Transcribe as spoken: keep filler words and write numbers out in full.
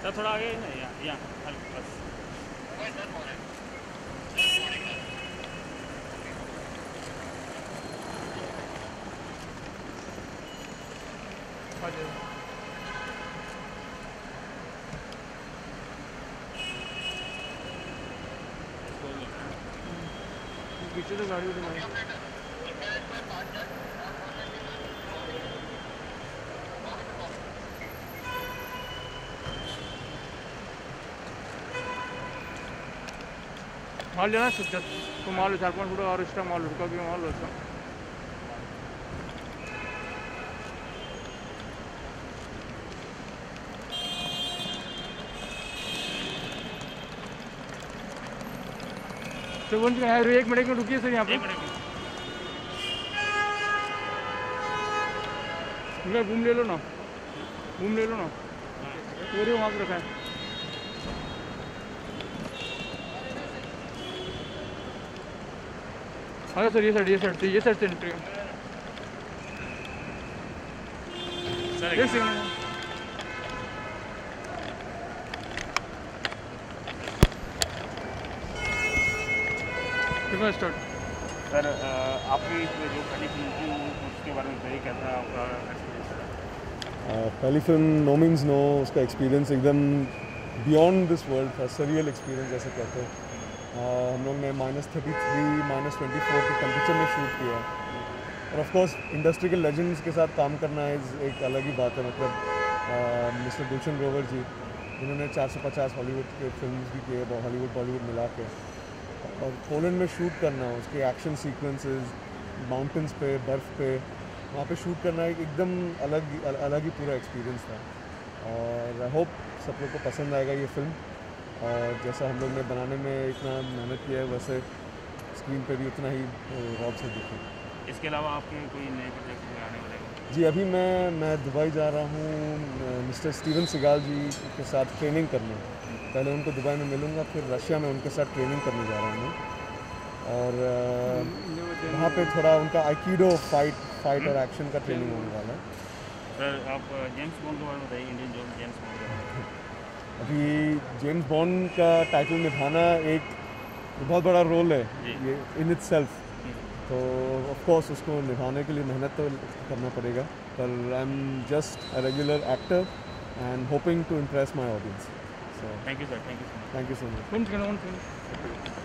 Sir थोड़ा आगे ना, यहाँ यहाँ हल्का बस। पीछे तो गाड़ी उठा माल लेना सकते तो माल चार पाँच फुट और एक्स्ट्रा माल रुका भी माल वैसा तो वन एक मिनट में रुकिए सर यहाँ पे घूम ले लो ना घूम ले लो ना पूरे वहाँ पे रखा है। हाँ सर ये साइड ये साइड ये साइड से एंट्री है स्टार्ट। सर आपकी जो पहली फिल्म थी उसके बारे में बताइए, कैसा आपका एक्सपीरियंस? पहली फिल्म नो मीन्स नो, उसका एक्सपीरियंस एकदम बियॉन्ड दिस वर्ल्ड था, सरियल एक्सपीरियंस जैसे कहते हैं। uh, हम लोग ने minus thirty three minus twenty four के टेम्परेचर में शूट किया और ऑफ कोर्स इंडस्ट्री के लेजेंड्स के साथ काम करना इज़ एक अलग ही बात है। मतलब मिस्टर गुलशन ग्रोवर जी जिन्होंने चार सौ पचास हॉलीवुड के फिल्म भी किए, हॉलीवुड बॉलीवुड मिला के, और पोलैंड में शूट करना, उसके एक्शन सीक्वेंसेस माउंटेन्स पे बर्फ़ पे वहाँ पे शूट करना एक एकदम अलग अल, अलग ही पूरा एक्सपीरियंस था। और आई होप सब लोग को पसंद आएगा ये फिल्म, और जैसा हम लोग ने बनाने में इतना मेहनत किया है वैसे स्क्रीन पे भी उतना ही रॉब से दिखे। इसके अलावा आपके कोई नए प्रोजेक्ट में आने वाले हैं? जी अभी मैं मैं दुबई जा रहा हूँ मिस्टर स्टीवन सिगाल जी के साथ ट्रेनिंग करने। पहले उनको दुबई में मिलूँगा, फिर रशिया में उनके साथ ट्रेनिंग करने जा रहा हूँ और वहाँ पे थोड़ा उनका आइकीडो फाइट फाइट और एक्शन का ट्रेनिंग होने वाला है। सर आप जेम्स बॉन्ड के बारे में बताइए, इंडियन जो जेम्स बॉन्ड। अभी जेम्स बॉन्ड का टाइटल निभाना एक बहुत बड़ा रोल है ये इन इट सेल्फ, तो ऑफ कोर्स उसको निभाने के लिए मेहनत तो करना पड़ेगा, पर I am just a regular actor and hoping to impress my audience. Thank you sir, thank you so much. Thank you so much.